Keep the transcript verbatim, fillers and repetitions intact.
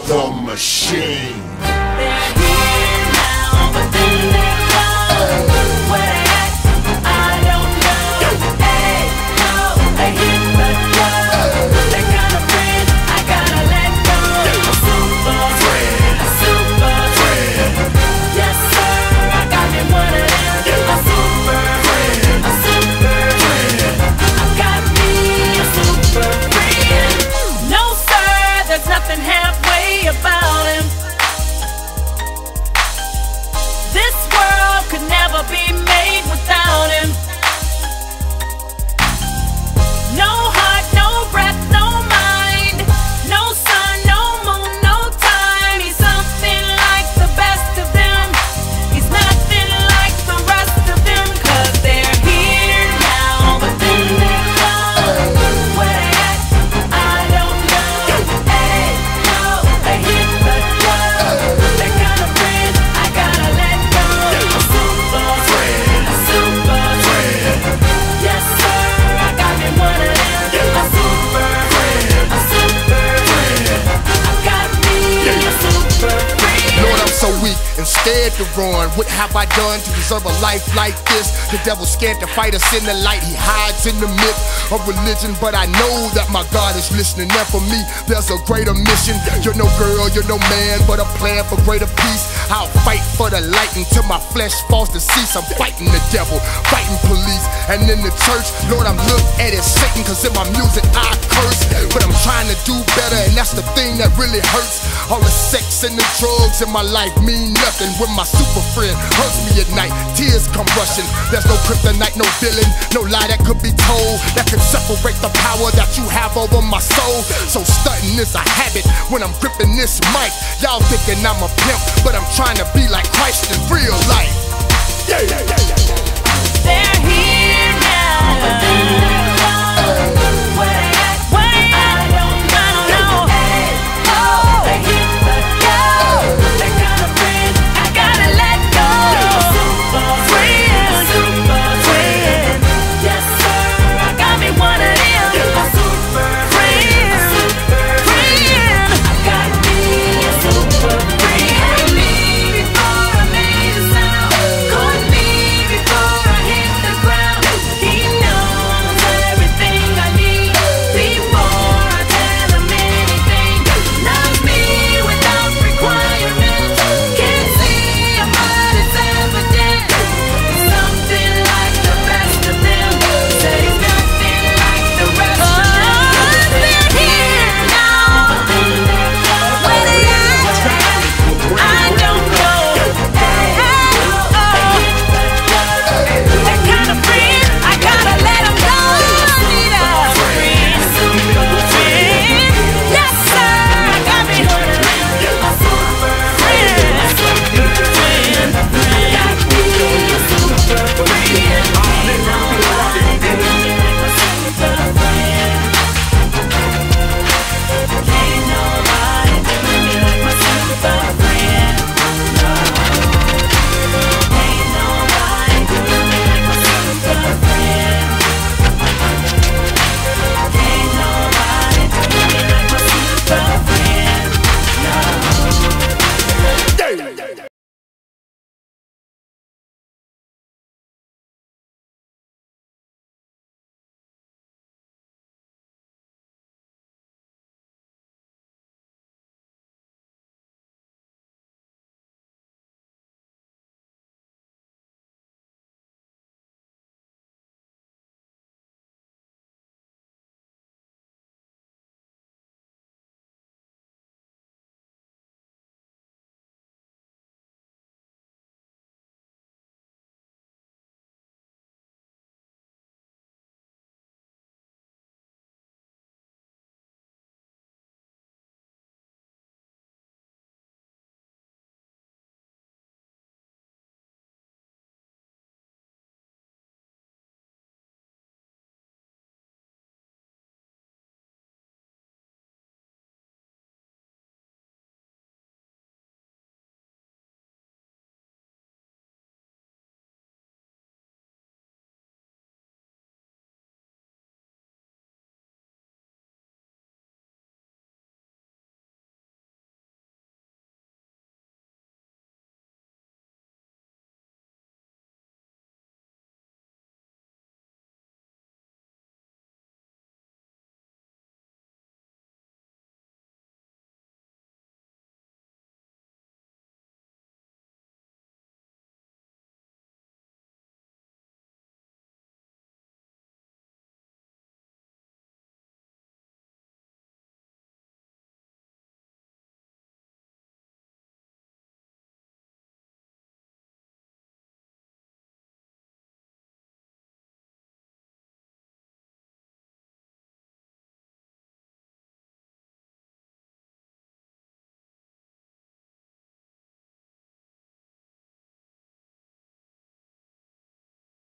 the machine. They're here now, but then they're gone. Where they at? I don't know. Hey, no, they hit the club. They got a friend, I gotta let go. A super friend, a super friend. Yes sir, I got me one of them. A super friend, a super friend. I got me a super friend. No sir, there's nothing halfway about him. This world could never be made without him. No heart, no breath, no mind. No sun, no moon, no time. He's something like the best of them. He's nothing like the rest of them. Cause they're here now, but then they're gone. Where they at? I don't know. Hey, no, they hit the club. They got a friend, I gotta let go. A super friend, a super friend. Yes sir, I got me one of them. A super friend, a super friend. I got me a super friend. Lord, I'm so weak and scared to run. What have I done to deserve a life like this? The devil's scared to fight us in the light. He hides in the myth of religion, but I know that my God is listening. And for me, there's a greater mission. You're no girl, you're no man, but a plan for greater peace. I'll fight for the light until my flesh falls to cease. I'm fighting the devil, fighting police, and in the church, Lord, I'm looked at as Satan, cause in my music I curse. But I'm trying to do better, and that's the thing that really hurts. All the sex and the drugs in my life mean nothing when my super friend hurts me at night. Tears come rushing. There's no kryptonite, no villain, no lie that could be told that could separate the power that you have over my soul. So stunting is a habit when I'm gripping this mic. Y'all thinking I'm a pimp, but I'm trying to be like Christ in real life. Yeah, yeah, yeah, yeah, yeah. They're here now.